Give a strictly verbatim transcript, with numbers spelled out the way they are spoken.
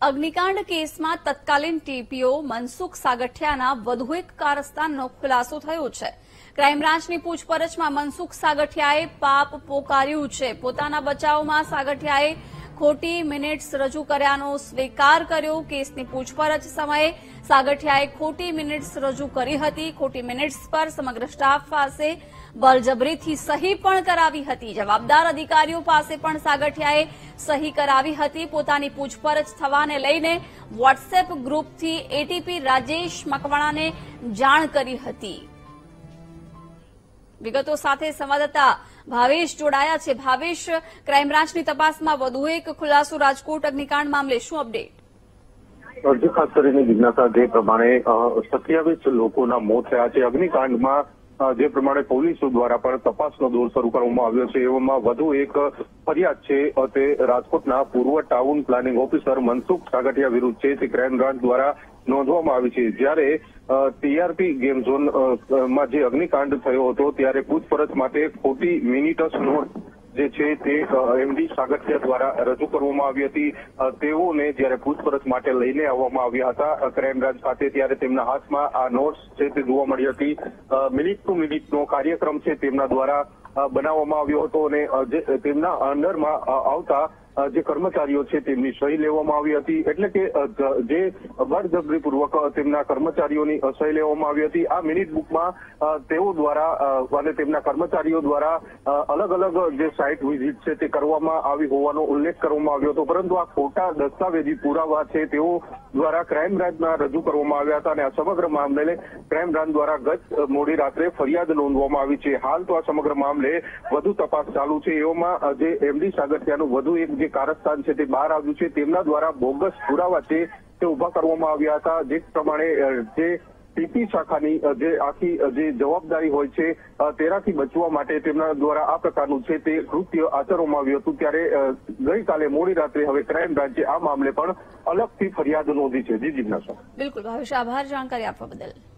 અગ્નિકાંડ કેસમાં તત્કાલીન ટીપીઓ મનસુખ સાગઠિયાના વધુ એક કારસ્તાનનો ખુલાસો થયો છે। ક્રાઇમ બ્રાન્ચની પૂછપરછમાં મનસુખ સાગઠિયાએ પાપ પોકાર્યું છે। પોતાના બચાવમાં સાગઠિયાએ ખોટી મિનિટ્સ રજૂ કર્યાનો સ્વીકાર કર્યો। કેસની પૂછપરછ સમયે સાગઠિયાએ ખોટી મિનિટ્સ રજૂ કરી હતી। ખોટી મિનિટ્સ પર સમગ્ર સ્ટાફ પાસે બળજબરીથી સહી પણ કરાવી હતી। જવાબદાર અધિકારીઓ પાસે પણ સાગઠિયાએ સહી કરાવી હતી। પોતાની પૂછપરછ થવાને લઈને વોટ્સએપ ગ્રુપથી એટીપી રાજેશ મકવાણાને જાણ કરી હતી। વિગતો સાથે સંવાદદાતા ભાવેશ જોડાયા છે। ભાવેશ, ક્રાઇમ બ્રાન્ચની તપાસમાં વધુ એક ખુલાસો રાજકોટ અગ્નિકાંડ મામલે શું અપડેટ? જે ખાસ કરીને જિજ્ઞાસા જે પ્રમાણે સત્યાવીસ લોકોના મોત થયા છે અગ્નિકાંડમાં, જે પ્રમાણે પોલીસો દ્વારા પણ તપાસનો દોર શરૂ કરવામાં આવ્યો છે। એવામાં વધુ એક ફરિયાદ છે તે રાજકોટના પૂર્વ town planning officer Mansukh Sagathiya વિરુદ્ધ છે, તે ક્રાઇમ બ્રાન્ચ દ્વારા નોંધવામાં આવી છે। જ્યારે ટીઆરપી ગેમ ઝોન માં જે અગ્નિકાંડ થયો હતો ત્યારે પૂછપરછ માટે ખોટી મિનિટસ નોટ જે છે તે એમડી સાગઠિયા દ્વારા રજૂ કરવામાં આવી હતી। તેઓને જ્યારે પૂછપરછ માટે લઈને આવવામાં આવ્યા હતા ક્રાઇમ બ્રાન્ચ ખાતે, ત્યારે તેમના હાથમાં આ નોટ્સ છે તે જોવા મળી હતી। મિનિટ ટુ મિનિટનો કાર્યક્રમ છે તેમના દ્વારા બનાવવામાં આવ્યો હતો અને તેમના અંડરમાં આવતા જે કર્મચારીઓ છે તેમની સહી લેવામાં આવી હતી। એટલે કે જે બળજબરીપૂર્વક તેમના કર્મચારીઓની સહી લેવામાં આવી હતી। આ મિનિટ બુકમાં તેઓ દ્વારા અને તેમના કર્મચારીઓ દ્વારા અલગ અલગ જે સાઇટ વિઝિટ છે તે કરવામાં આવી હોવાનો ઉલ્લેખ કરવામાં આવ્યો હતો, પરંતુ આ ખોટા દસ્તાવેજી પુરાવા છે તેઓ દ્વારા ક્રાઇમ બ્રાન્ચમાં રજૂ કરવામાં આવ્યા હતા અને આ સમગ્ર મામલે ક્રાઇમ બ્રાન્ચ દ્વારા ગત મોડી રાત્રે ફરિયાદ નોંધવામાં આવી છે। હાલ તો આ સમગ્ર મામલે વધુ તપાસ ચાલુ છે। એવામાં જે એમડી સાગઠિયાનું વધુ એક જે કારસ્તાન છે તે બહાર આવ્યું છે। તેમના દ્વારા બોગસ પુરાવા છે તે ઉભા કરવામાં આવ્યા હતા, જે પ્રમાણે જે ટીપી શાખાની જે આખી જે જવાબદારી હોય છે તેનાથી બચવા માટે તેમના દ્વારા આ પ્રકારનું છે તે કૃત્ય આચરવામાં આવ્યું હતું। ત્યારે ગઈકાલે મોડી રાત્રે હવે ક્રાઇમ બ્રાન્ચે આ મામલે પણ અલગથી ફરિયાદ નોંધી છે। જી જિજ્ઞાસા। બિલકુલ ભાવેશ, આભાર જાણકારી આપવા બદલ।